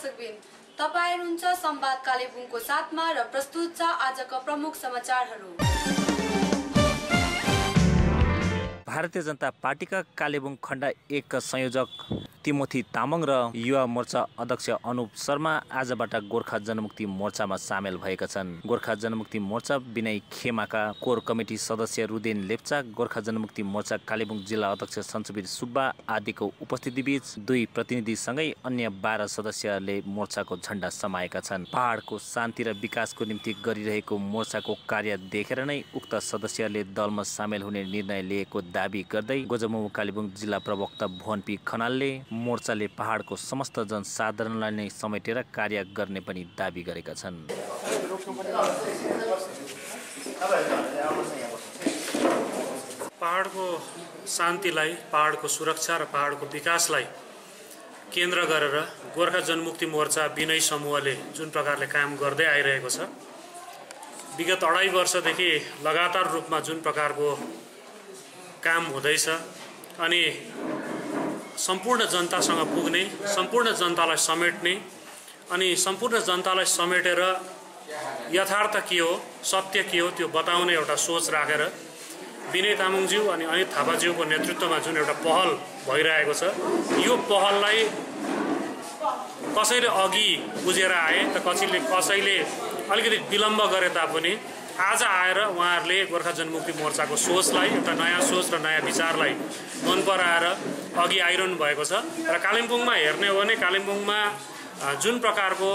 दर्शकबिन, तपाईं हुनुहुन्छ संवाद कालिम्पोङको साथमा र प्रस्तुत छ आजका प्रमुख समाचारहरू। भारतीय जनता पार्टीका कालेबुङ खण्ड 1 का संयोजक तिमोथी तामाङ र युवा मोर्चा अध्यक्ष अनुप शर्मा आजबाट गोर्खा जनमुक्ति मोर्चामा सामेल भएका छन्। गोर्खा जनमुक्ति मोर्चा विनय खेमाका कोर कमिटी सदस्य रुदेन लेप्चा, गोर्खा जनमुक्ति मोर्चा कालेबुङ जिल्ला अध्यक्ष सञ्चबीर सुब्बा आदिको उपस्थितिबीच दुई प्रतिनिधिसँगै अन्य 12 सदस्यहरूले मोर्चाको झण्डा समाएका छन्। पहाडको शान्ति र विकासको निम्ति गरिरहेको मोर्चाको कार्य देखेर नै उक्त सदस्यहरूले दलमा सामेल हुने निर्णय लिएको दाबी गर्दै गोजमुमो कालेबुङ जिल्ला प्रवक्ता भुवन पी खनालले मोर्चाले पहाडको समस्त जनसाधारणलाई नै समेटेर कार्य गर्ने पनि दाबी गरेका छन्। पहाडको शान्तिलाई, पहाडको सुरक्षा र पहाडको विकासलाई केन्द्र गरेर गोर्खा जनमुक्ति मोर्चा विनय समूहले जुन प्रकारले काम गर्दै आइरहेको छ, विगत 2.5 वर्षदेखि लगातार रूपमा जुन प्रकारको काम हुँदैछ अनि सम्पूर्ण जनतासँग पुग्ने, सम्पूर्ण जनतालाई समेट्ने अनि सम्पूर्ण जनतालाई समेटेर यथार्थ के हो, सत्य के हो त्यो बताउने एउटा सोच राखेर विनय तामाङज्यू अनि अनित थापाज्यूको नेतृत्वमा जुन एउटा पहल भइरहेको छ, यो पहललाई कसैले अघि बुझेर आए त कसैले अलिकति विलम्ब गरे तापनि आज आएर उहाँहरूले गोर्खा जनमुक्ति मोर्चाको सोचलाई, एउटा नयाँ सोच र नयाँ विचारलाई मन पराएर अघि आइरहनु भएको छ। र कालिम्पोङमा हेर्ने हो भने कालिम्पोङमा जुन प्रकारको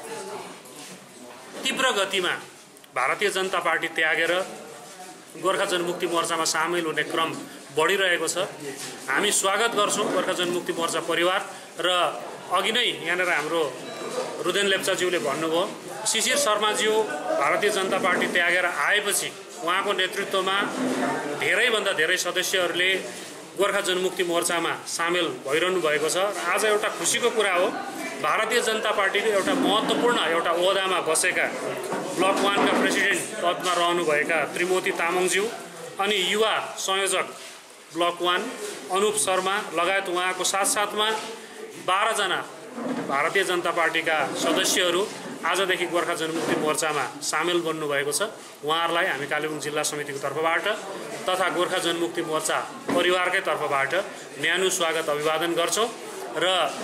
तीव्र गतिमा भारतीय जनता पार्टी त्यागेर गोर्खा जनमुक्ति मोर्चामा सामेल हुने क्रम बढिरहेको छ। हामी स्वागत गर्छौँ गोर्खा जनमुक्ति मोर्चा परिवार र अघि नै यहाँनिर हाम्रो रुदेन लेप्चाज्यूले भन्नुभयो, शिशिर शर्माज्यू भारतीय जनता पार्टी त्यागेर आएपछि उहाँको नेतृत्वमा धेरैभन्दा धेरै सदस्यहरूले गोर्खा जनमुक्ति मोर्चामा सामेल भइरहनु भएको छ। र आज एउटा खुसीको कुरा हो, भारतीय जनता पार्टीको एउटा महत्त्वपूर्ण एउटा ओहदामा बसेका ब्लक 1 का प्रेसिडेन्ट पदमा रहनुभएका त्रिमोती तामाङज्यू अनि युवा संयोजक ब्लक 1 अनुप शर्मा लगायत उहाँको साथसाथमा 12 जना भारतीय जनता पार्टीका सदस्यहरू आजदेखि गोर्खा जनमुक्ति मोर्चामा सामेल बन्नुभएको छ। उहाँहरूलाई हामी कालेबुङ जिल्ला समितिको तर्फबाट तथा गोर्खा जनमुक्ति मोर्चा परिवारकै तर्फबाट न्यानो स्वागत अभिवादन गर्छौँ र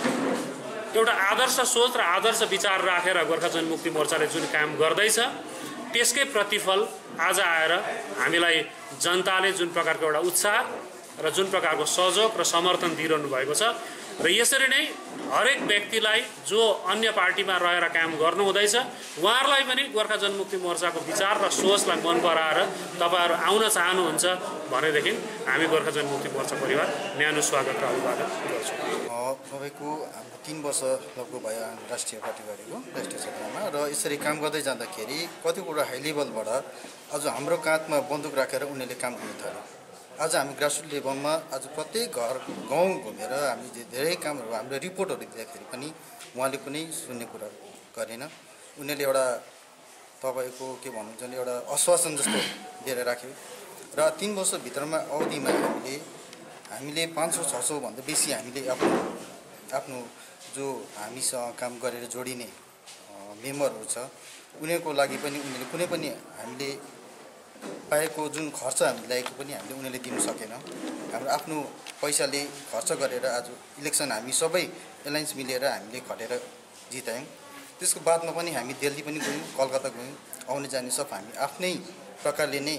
एउटा आदर्श सोच र आदर्श विचार राखेर गोर्खा जनमुक्ति मोर्चाले जुन काम गर्दैछ त्यसकै प्रतिफल आज आएर हामीलाई जनताले जुन प्रकारको एउटा उत्साह र जुन प्रकारको सहयोग र समर्थन दिइरहनु भएको छ र यसरी नै हरेक व्यक्तिलाई जो अन्य पार्टीमा रहेर काम गर्नु हुँदैछ उहाँहरूलाई पनि गोर्खा जनमुक्ति मोर्चाको विचार र सोचलाई मन पराएर तपाईहरु आउन चाहनुहुन्छ भनेदेखि हामी गोर्खा जनमुक्ति मोर्चा परिवार न्यानो स्वागत र अभिवादन गर्छौँ। सबैको 3 वर्ष लगभग भयो राष्ट्रिय पार्टी गरेको राष्ट्रिय क्षेत्रमा र यसरी काम गर्दै जाँदाखेरि कति कुरा हाई लेभलबाट आज हाम्रो काँधमा बन्दुक राखेर उनीहरूले काम गर्न थाल्यो। आज हामी ग्रासरुट लेभलमा आज प्रत्येक घर गाउँ घुमेर हामी धेरै कामहरू हाम्रो रिपोर्टहरू दिँदाखेरि पनि उहाँले कुनै सुन्ने कुरा गरेन। उनीहरूले एउटा तपाईको के भन्नुहुन्छ भने एउटा आश्वासन जस्तो दिएर राख्यो र 3 वर्षभित्रमा अवधिमा हामीले 500-600 भन्दा बेसी हामीले आफ्नो जो हामीसँग काम गरेर जोडिने मेम्बरहरू छ उनीहरूको लागि पनि उनीहरूले कुनै पनि हामीले पाएको जुन खर्च हामीले लागेको पनि हामीले उनीहरूले दिन सकेन। हाम्रो आफ्नो पैसाले खर्च गरेर आज इलेक्सन हामी सबै एलायन्स मिलेर हामीले खटेर जितायौँ। त्यसको बादमा पनि हामी दिल्ली पनि गयौँ, कलकत्ता गयौँ, आउने जाने सब हामी आफ्नै प्रकारले नै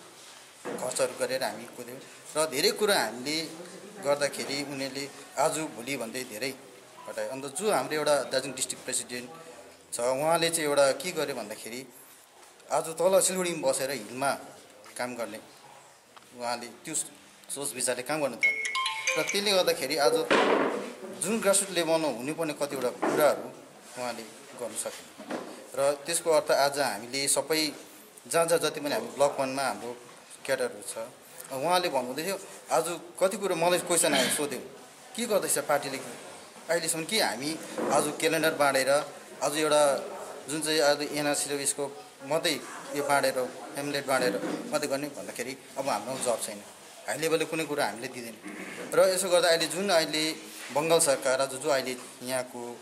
खर्चहरू गरेर हामी कुद्यौँ र धेरै कुरा हामीले गर्दाखेरि उनीहरूले आज भोलि भन्दै धेरै घटायो। अन्त जो हाम्रो एउटा दार्जिलिङ डिस्ट्रिक्ट प्रेसिडेन्ट छ उहाँले चाहिँ एउटा के गर्यो भन्दाखेरि आज तल सिलगढीमा बसेर हिलमा काम गर्ने उहाँले त्यो सोच विचारले काम गर्न थाल्यो र त्यसले गर्दाखेरि आज जुन ग्रासरुट लेभलमा हुनुपर्ने कतिवटा कुराहरू उहाँले गर्न सके र त्यसको अर्थ आज हामीले सबै जहाँ जति पनि हामी ब्लक 1 मा हाम्रो क्याडरहरू छ उहाँले भन्नुहुँदै थियो आज कति कुरा मलाई क्वेसन आयो सोध्यो के गर्दैछ पार्टीले अहिलेसम्म के हामी आज क्यालेन्डर बाँडेर आज एउटा जुन चाहिँ आज एनआरसी र यसको मात्रै यो बाँडेर हेमलेट बाँडेर मात्रै गर्ने भन्दाखेरि अब हाम्रो जब छैन, हाई लेभलले कुनै कुरा हामीले दिँदैन र यसो गर्दा अहिले जुन अहिले बङ्गाल सरकार आज जो अहिले यहाँको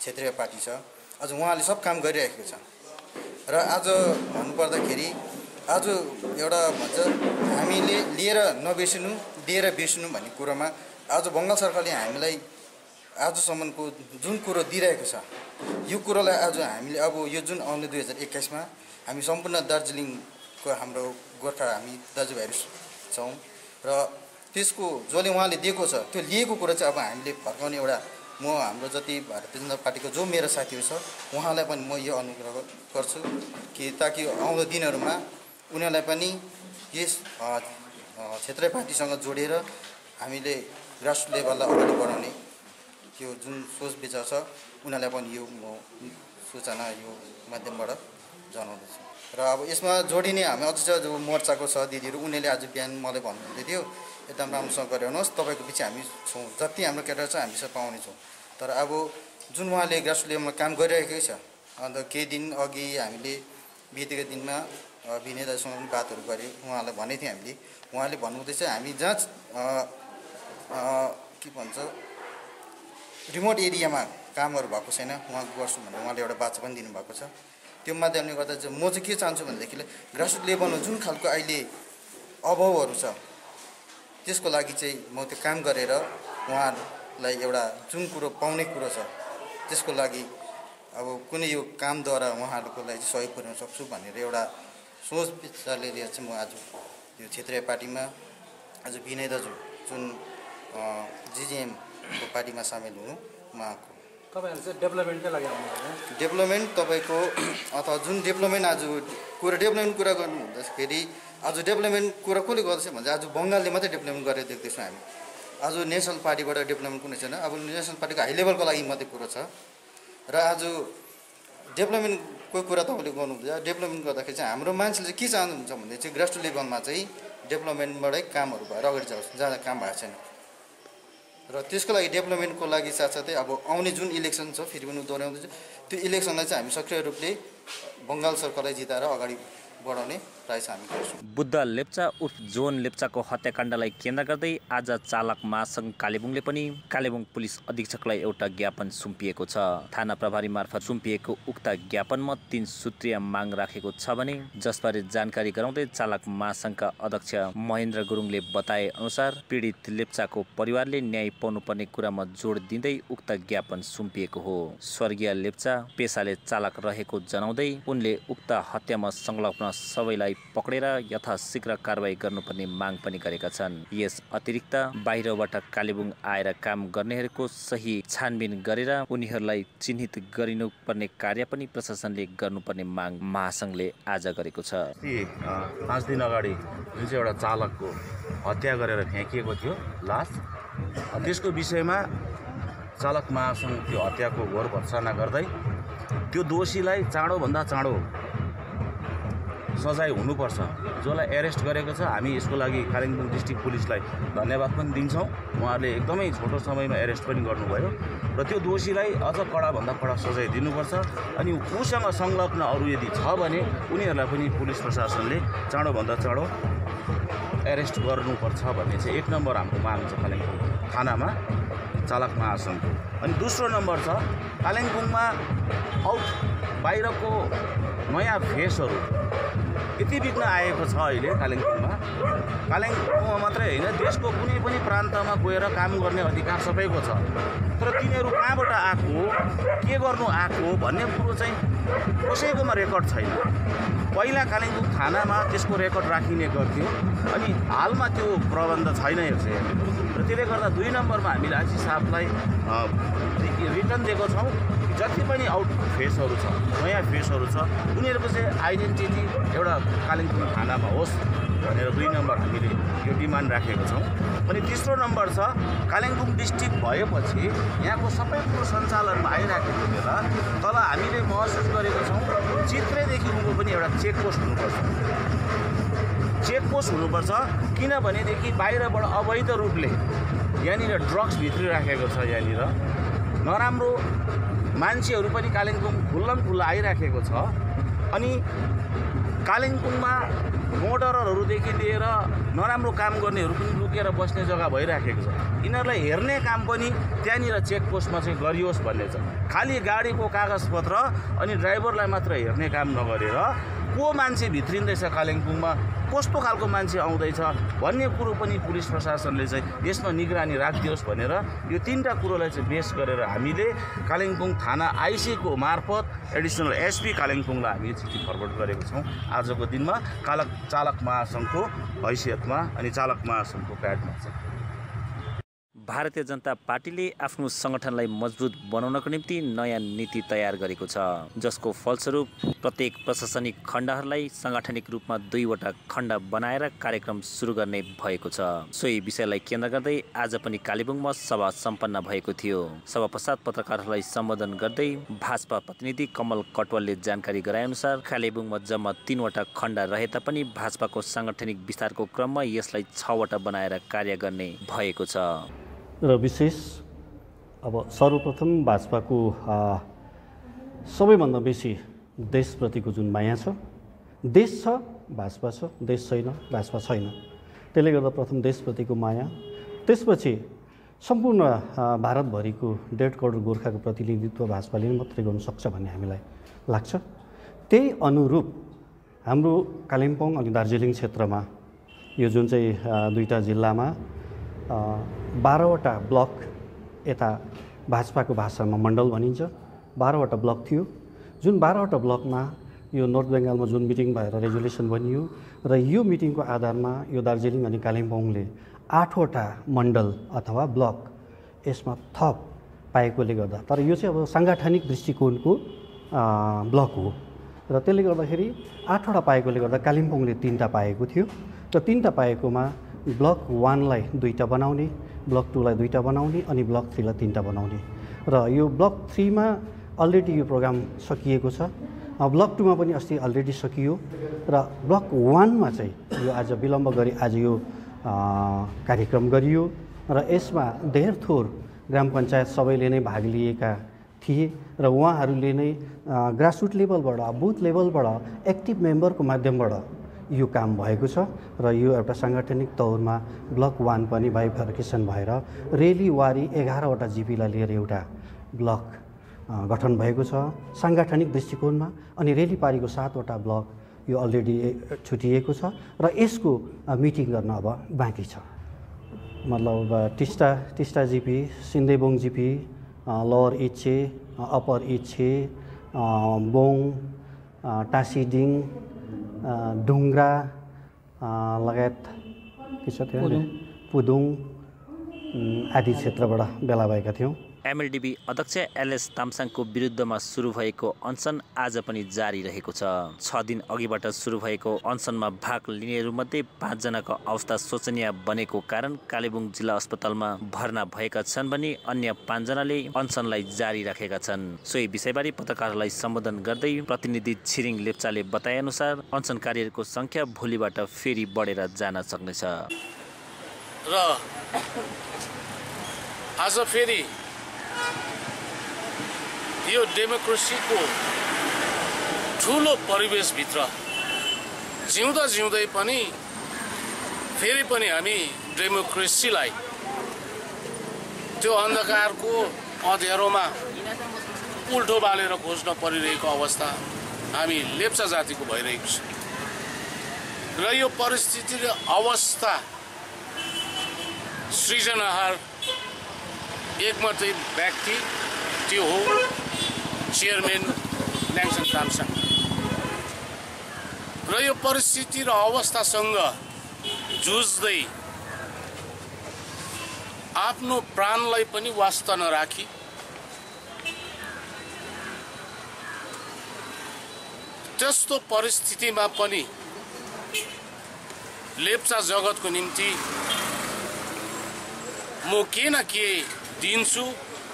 क्षेत्रीय पार्टी छ, आज उहाँले सब काम गरिरहेको छ। र आज भन्नुपर्दाखेरि आज एउटा भन्छ हामीले लिएर नबेच्नु दिएर बेच्नु भन्ने कुरोमा आज बङ्गाल सरकारले हामीलाई आजसम्मको जुन कुरो दिइरहेको छ यो कुरोलाई आज हामीले अब यो जुन आउने 2021 मा हामी सम्पूर्ण दार्जिलिङको हाम्रो गोर्खा हामी दाजुभाइहरू छौँ र त्यसको जसले उहाँले दिएको छ त्यो लिएको कुरा चाहिँ अब हामीले फर्काउने एउटा म हाम्रो जति भारतीय जनता पार्टीको जो मेरो साथीहरू छ उहाँलाई पनि म यो अनुग्रह गर्छु कि ताकि आउँदो दिनहरूमा उनीहरूलाई पनि यस क्षेत्रीय पार्टीसँग जोडेर हामीले राष्ट्र लेभललाई अगाडि बढाउने त्यो जुन सोच विचार छ उनीहरूलाई पनि यो म सूचना यो माध्यमबाट जनाउँदछु। र अब यसमा जोडिने हामी अझ जो मोर्चाको छ दिदीहरू उनीहरूले आज बिहान मलाई भन्नुहुँदै थियो एकदम राम्रोसँग गरिरहनुहोस्, तपाईँको पछि हामी छौँ, जति हाम्रो केटाहरू छ हामी सब पाउने छौँ। तर अब जुन उहाँले ग्रास लेभलमा काम गरिरहेकै छ, अन्त केही दिन अघि हामीले बितेको दिनमा विनय दाजुसँग पनि बातहरू गऱ्यौँ, उहाँलाई भनेको थियौँ हामीले, उहाँले भन्नुहुँदैछ हामी जहाँ के भन्छ रिमोट एरियामा कामहरू भएको छैन उहाँ गर्छु भनेर उहाँले एउटा बाचा पनि दिनुभएको छ। त्यो माध्यमले गर्दा चाहिँ म चाहिँ के चाहन्छु भनेदेखि ग्रासरुट लेभलमा जुन खालको अहिले अभावहरू छ त्यसको लागि चाहिँ म त्यो काम गरेर उहाँहरूलाई एउटा जुन कुरो पाउने कुरो छ त्यसको लागि अब कुनै यो कामद्वारा उहाँहरूको लागि सहयोग पुर्याउन सक्छु भनेर एउटा सोच विचारले लिएर चाहिँ म आज यो क्षेत्रीय पार्टीमा आज विनय दाजु जुन जिजिएमको पार्टीमा सामेल हुनु म आएको। तपाईँहरू चाहिँ डेभलपमेन्टकै लागि आउनुभयो? डेभलपमेन्ट तपाईँको अथवा जुन डेभलपमेन्ट आज डेभलपमेन्ट कुरा गर्नु हुँदाखेरि आज डेभलपमेन्ट कुरा कसले गर्दैछ भने आज बङ्गालले मात्रै डेभलपमेन्ट गरेर देख्दैछौँ हामी। आज नेसनल पार्टीबाट डेभलपमेन्ट कुनै छैन, अब नेसनल पार्टीको हाई लेभलको लागि मात्रै कुरो छ। र आज डेभलपमेन्टको कुरा तपाईँले गर्नुहुन्छ, डेभलपमेन्ट गर्दाखेरि चाहिँ हाम्रो मान्छेले चाहिँ के चाहनुहुन्छ भने चाहिँ ग्रास लेभलमा चाहिँ डेभलपमेन्टबाटै कामहरू भएर अगाडि जाओस् जहाँ काम भएको छैन। र त्यसको लागि डेभलपमेन्टको लागि साथसाथै अब आउने जुन इलेक्सन छ फेरि पनि दोहोऱ्याउँदैछ त्यो इलेक्सनलाई चाहिँ हामी सक्रिय रूपले बङ्गाल सरकारलाई जिताएर अगाडि बढाउने प्रयास हामी गर्छौँ। बुद्ध लेप्चा उर्फ जोन लेप्चाको हत्याकाण्डलाई केन्द्र गर्दै आज चालक महासङ्घ कालेबुङले पनि कालेबुङ पुलिस अधीक्षकलाई एउटा ज्ञापन सुम्पिएको छ। थाना प्रभारी मार्फत सुम्पिएको उक्त ज्ञापनमा 3 सूत्रीय माग राखेको छ भने जसबारे जानकारी गराउँदै चालक महासङ्घका अध्यक्ष महेन्द्र गुरुङले बताए अनुसार पीडित लेप्चाको परिवारले न्याय पाउनुपर्ने कुरामा जोड दिँदै उक्त ज्ञापन सुम्पिएको हो। स्वर्गीय लेप्चा पेसाले चालक रहेको जनाउँदै उनले उक्त हत्यामा संलग्न सबैलाई पक्रेर यथाशीघ्र कारबाही गर्नुपर्ने माग पनि गरेका छन्। यस अतिरिक्त बाहिरबाट कालेबुङ आएर काम गर्नेहरूको सही छानबिन गरेर उनीहरूलाई चिन्हित गरिनुपर्ने कार्य पनि प्रशासनले गर्नुपर्ने माग महासङ्घले आज गरेको छ। 5 दिन अगाडि जुन चाहिँ एउटा चालकको हत्या गरेर फ्याँकिएको थियो लास, त्यसको विषयमा चालक महासङ्घ त्यो हत्याको घोर भर्त्सना गर्दै त्यो दोषीलाई चाँडोभन्दा चाँडो सजाय हुनुपर्छ, जसलाई एरेस्ट गरेको छ। हामी यसको लागि कालिम्पोङ डिस्ट्रिक्ट पुलिसलाई धन्यवाद पनि दिन्छौँ, उहाँहरूले एकदमै छोटो समयमा एरेस्ट पनि गर्नुभयो। र त्यो दोषीलाई अझ कडाभन्दा कडा सजाय दिनुपर्छ। अनि उसँग संलग्न अरू यदि छ भने उनीहरूलाई पनि पुलिस प्रशासनले चाँडोभन्दा चाँडो एरेस्ट गर्नुपर्छ भन्ने चाहिँ 1 नम्बर हाम्रो माग छ कालिम्पोङ थानामा चालक महासङ्घको। अनि दोस्रो नम्बर छ कालिम्पोङमा बाहिरको नयाँ फेसहरू यति बिग्न आएको छ अहिले कालिम्पोङमा। कालिम्पोङमा मात्रै होइन, देशको कुनै पनि प्रान्तमा गएर काम गर्ने अधिकार सबैको छ। तर तिनीहरू कहाँबाट आएको, के गर्नु आएको भन्ने कुरो चाहिँ कसैकोमा रेकर्ड छैन। पहिला कालिम्पोङ थानामा त्यसको रेकर्ड राखिने गर्थ्यो, अनि हालमा त्यो प्रबन्ध छैन यो चाहिँ। र त्यसले गर्दा 2 नम्बरमा हामीले आइसी साहबलाई रिटर्न दिएको छौँ। जति पनि आउट फेसहरू छ, नयाँ फेसहरू छ, उनीहरूको चाहिँ आइडेन्टिटी एउटा कालिम्पोङ थानामा होस् भनेर 2 नम्बर हामीले यो डिमान्ड राखेको छौँ। अनि तेस्रो नम्बर छ कालिम्पोङ डिस्ट्रिक्ट भएपछि यहाँको सबै कुरो सञ्चालनमा आइराखेको बेला तल हामीले महसुस गरेको छौँ चित्रेदेखि उँभो पनि एउटा चेकपोस्ट हुनुपर्छ। चेकपोस्ट हुनुपर्छ किनभनेदेखि बाहिरबाट अवैध रूपले यहाँनिर ड्रग्स भित्री राखेको छ। यहाँनिर नराम्रो मान्छेहरू पनि कालिम्पोङ खुल्लम खुल्ला आइराखेको छ। अनि कालिम्पोङमा मोडररहरूदेखि लिएर नराम्रो काम गर्नेहरू पनि लुकेर बस्ने जग्गा भइराखेको छ। यिनीहरूलाई हेर्ने काम पनि त्यहाँनिर चेकपोस्टमा चाहिँ गरियोस् भन्ने छ। खालि गाडीको कागजपत्र अनि ड्राइभरलाई मात्र हेर्ने काम नगरेर को मान्छे भित्रिँदैछ कालिम्पोङमा, कस्तो खालको मान्छे आउँदैछ भन्ने कुरो पनि पुलिस प्रशासनले चाहिँ यसमा निगरानी राखिदियोस् भनेर यो तीनटा कुरोलाई चाहिँ बेस गरेर हामीले कालिम्पोङ थाना आइसीको मार्फत एडिसनल एसपी कालिम्पोङलाई हामी चिठी फरवर्ड गरेको छौँ आजको दिनमा चालक महासङ्घको हैसियतमा अनि चालक महासङ्घको प्याडमा चाहिँ। भारतीय जनता पार्टीले आफ्नो सङ्गठनलाई मजबुत बनाउनको निम्ति नयाँ नीति तयार गरेको छ, जसको फलस्वरूप प्रत्येक प्रशासनिक खण्डहरूलाई साङ्गठनिक रूपमा 2वटा खण्ड बनाएर कार्यक्रम सुरु गर्ने भएको छ। सोही विषयलाई केन्द्र गर्दै आज पनि कालेबुङमा सभा सम्पन्न भएको थियो। सभा पश्चात पत्रकारहरूलाई सम्बोधन गर्दै भाजपा प्रतिनिधि कमल कटवालले जानकारी गराएअनुसार कालेबुङमा जम्मा 3वटा खण्ड रहे तापनि भाजपाको साङ्गठनिक विस्तारको क्रममा यसलाई 6वटा बनाएर कार्य गर्ने भएको छ। र विशेष अब सर्वप्रथम भाजपाको सबैभन्दा बेसी देशप्रतिको जुन माया छ, देश छ भाजपा छ, देश छैन भाजपा छैन, त्यसले गर्दा प्रथम देशप्रतिको माया, त्यसपछि सम्पूर्ण भारतभरिको 1.5 करोड गोर्खाको प्रतिनिधित्व भाजपाले मात्रै गर्न सक्छ भन्ने हामीलाई लाग्छ। त्यही अनुरूप हाम्रो कालिम्पोङ अनि दार्जिलिङ क्षेत्रमा यो जुन चाहिँ 2टा जिल्लामा 12वटा ब्लक यता भाजपाको भाषामा मण्डल भनिन्छ, 12वटा ब्लक थियो। जुन 12वटा ब्लकमा यो नर्थ बेङ्गालमा जुन मिटिङ भएर रेजुलेसन बनियो र यो मिटिङको आधारमा यो दार्जिलिङ अनि कालिम्पोङले 8वटा मण्डल अथवा ब्लक यसमा थप पाएकोले गर्दा, तर यो चाहिँ अब साङ्गठनिक दृष्टिकोणको ब्लक हो र त्यसले गर्दाखेरि 8वटा पाएकोले गर्दा कालिम्पोङले 3टा पाएको थियो र 3टा पाएकोमा ब्लक 1लाई 2टा बनाउने, ब्लक 2लाई 2टा बनाउने अनि ब्लक 3लाई 3टा बनाउने र यो ब्लक 3मा अलरेडी यो प्रोग्राम सकिएको छ। ब्लक 2मा पनि अस्ति अलरेडी सकियो र ब्लक 1मा चाहिँ यो आज विलम्ब गरी आज यो कार्यक्रम गरियो र यसमा धेर थोर ग्राम पञ्चायत सबैले नै भाग लिएका थिए र उहाँहरूले नै ग्रासरुट लेभलबाट बुथ लेभलबाट एक्टिभ मेम्बरको माध्यमबाट यो काम भएको छ र यो एउटा साङ्गठनिक तौरमा ब्लक 1 पनि बाइफर्केसन भएर रेली वारी 11वटा जिपीलाई लिएर एउटा ब्लक गठन भएको छ साङ्गठनिक दृष्टिकोणमा अनि रेली पारीको 7वटा ब्लक यो अलरेडी छुटिएको छ र यसको मिटिङ गर्न अब बाँकी छ। मतलब Teesta GP, Sindebong GP, lower Ichhey, upper Ichhey, Bong, Tashiding, डुङ्ग्रा लगायत के छ त्यो पुदुङ आदि क्षेत्रबाट भेला भएका थियौँ। एमएलडीबी अध्यक्ष एलएस तामसाङको विरुद्धमा सुरु भएको अनसन आज पनि जारी रहेको छ। 6 दिन अघिबाट सुरु भएको अनसनमा भाग लिनेहरूमध्ये 5 जनाको अवस्था शोचनीय बनेको कारण कालेबुङ जिल्ला अस्पतालमा भर्ना भएका छन् भने अन्य 5 जनाले अनसनलाई जारी राखेका छन्। सोही विषयबारे पत्रकारहरूलाई सम्बोधन गर्दै प्रतिनिधि छिरिङ लेप्चाले बताए अनुसार अनसनकारीहरूको संख्या भोलिबाट फेरि बढेर जान सक्नेछ र आज फेरि यो डेमोक्रेसीको ठुलो परिवेशभित्र जिउँदै पनि फेरि पनि हामी डेमोक्रेसीलाई त्यो अन्धकारको अँध्यारोमा उल्टो बालेर खोज्न परिरहेको अवस्था हामी लेप्चा जातिको भइरहेको छ र यो परिस्थिति र अवस्था सृजनाहार एक मात्रै व्यक्ति त्यो हो चेयरम्यान ल्याङसन तामसाङ र यो परिस्थिति र अवस्थासँग जुझ्दै आफ्नो प्राणलाई पनि वास्ता नराखी त्यस्तो परिस्थितिमा पनि लेप्चा जगतको निम्ति म के न के दिन्छु,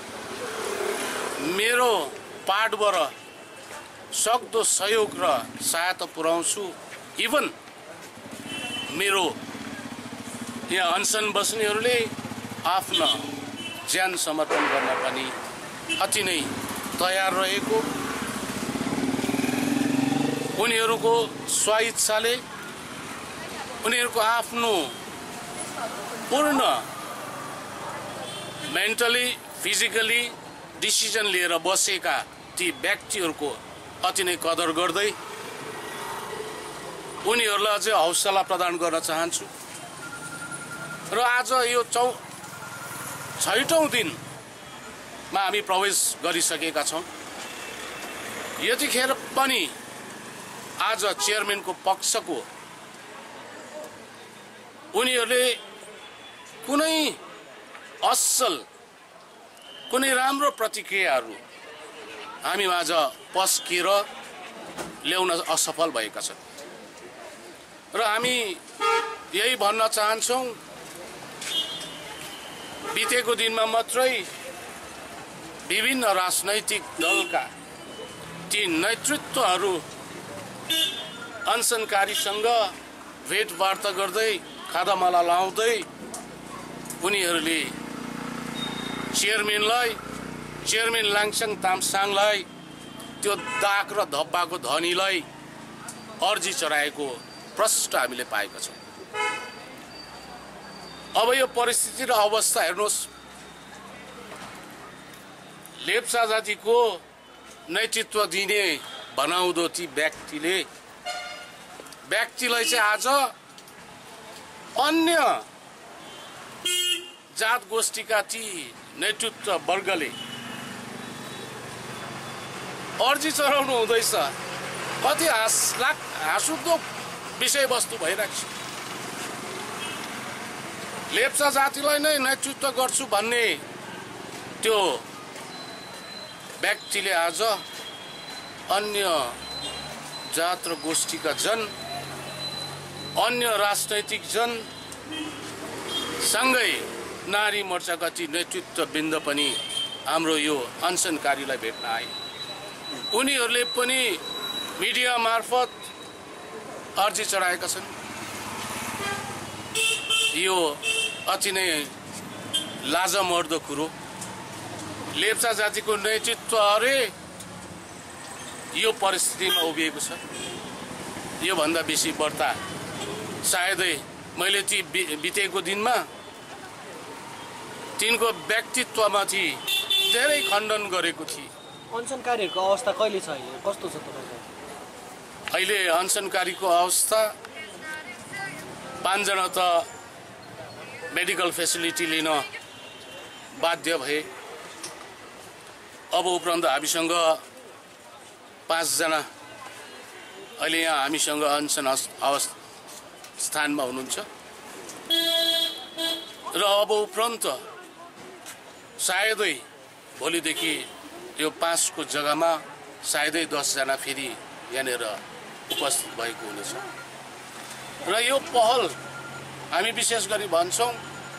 मेरो पार्टबाट सक्दो सहयोग र सहायता पुर्याउँछु। इभन मेरो यहाँ अनसन बस्नेहरूले आफ्नो ज्यान समर्पण गर्न पनि अति नै तयार रहेको उनीहरूको स्वेच्छाले उनीहरूको आफ्नो पूर्ण मेन्टली फिजिकली डिसिजन लिएर बसेका ती व्यक्तिहरूको अति नै कदर गर्दै उनीहरूलाई अझै हौसला प्रदान गर्न चाहन्छु र आज यो 6औं दिनमा हामी प्रवेश गरिसकेका छौँ। यतिखेर पनि आज चेयरम्यानको पक्षको उनीहरूले कुनै असल कुनै राम्रो प्रतिक्रियाहरू हामीमाझ पस्किएर ल्याउन असफल भएका छन् र हामी यही भन्न चाहन्छौँ बितेको दिनमा मात्रै विभिन्न राजनैतिक दलका ती नेतृत्वहरू अनसनकारीसँग भेटवार्ता गर्दै खादामाला लाउँदै उनीहरूले चेयरम्यान लाङसाङ तामसाङलाई त्यो दाग र धब्बाको धनीलाई अर्जी चढाएको प्रष्ट हामीले पाएका छौँ। अब यो परिस्थिति र अवस्था हेर्नुहोस्, लेप्चा जातिको नेतृत्व दिने बनाउँदो ती व्यक्तिलाई चाहिँ आज अन्य जात गोष्ठीका ती नेतृत्व वर्गले अर्जी चढाउनु हुँदैछ। कति हाँसउठ्दो विषयवस्तु भइरहेको छ। लेप्चा जातिलाई नै नेतृत्व गर्छु भन्ने त्यो व्यक्तिले आज अन्य जात र गोष्ठीका अन्य राजनैतिक सँगै नारी मोर्चाका ती नेतृत्ववृन्द पनि हाम्रो यो अनसनकारीलाई भेट्न आए। उनीहरूले पनि मिडिया मार्फत अर्जी चढाएका छन्। यो अति नै लाजमर्दो कुरो। लेप्चा जातिको नेतृत्व यो परिस्थितिमा उभिएको छ। यो भन्दा बेसी बढ्ता सायदै मैले ती बितेको दिनमा तिनको व्यक्तित्वमाथि धेरै खण्डन गरेको थिएँ। अनसनकारीहरूको अवस्था कहिले छ अहिले, कस्तो छ तपाईको? अहिले अनसनकारीको अवस्था 5 जना त मेडिकल फेसिलिटी लिन बाध्य भए। अब उपरान्त हामीसँग 5 जना अहिले यहाँ हामीसँग अनसन स्थानमा हुनुहुन्छ र अब उपरान्त सायदै भोलिदेखि यो 5 को जग्गामा सायदै 10 जना फेरि यहाँनिर उपस्थित भएको हुनेछ। र यो पहल हामी विशेष गरी भन्छौँ,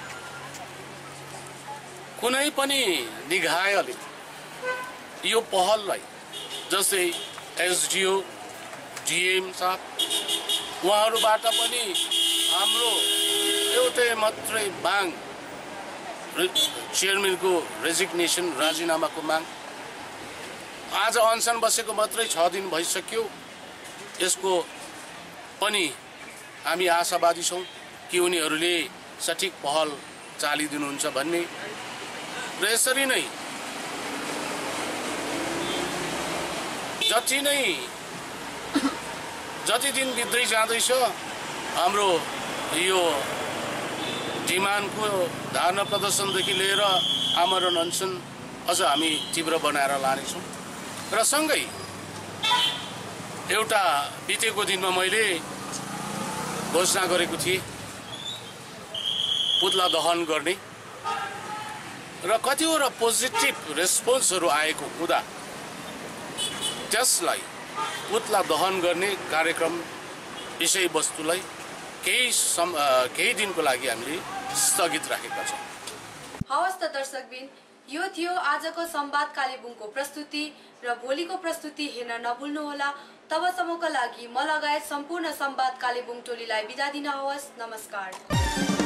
कुनै पनि निकायले यो पहललाई, जस्तै एसडिओ डिएम साहब उहाँहरूबाट पनि हाम्रो एउटै मात्रै माग, चेयरम्यानको रेजिग्नेसन राजीनामाको माग। आज अनसन बसेको मात्रै 6 दिन भइसक्यो। यसको पनि हामी आशावादी छौँ कि उनीहरूले सठिक पहल चालिदिनुहुन्छ भन्ने र यसरी नै जति दिन बित्दै जाँदैछ हाम्रो यो डिमान्डको धारणा प्रदर्शनदेखि लिएर आमरण अनसन अझ हामी तीव्र बनाएर लानेछौँ। र सँगै एउटा बितेको दिनमा मैले घोषणा गरेको थिएँ पुतला दहन गर्ने, र कतिवटा पोजिटिभ रेस्पोन्सहरू आएको हुँदा त्यसलाई पुतला दहन गर्ने कार्यक्रम विषयवस्तुलाई केही दिनको लागि हामीले स्थगित राखेका छौँ। हवस् त दर्शकबिन, यो थियो आजको संवाद कालेबुङको प्रस्तुति र भोलिको प्रस्तुति हेर्न नभुल्नुहोला। तबसम्मका लागि म लगायत सम्पूर्ण संवाद कालेबुङ टोलीलाई बिदा दिन हवस्। नमस्कार।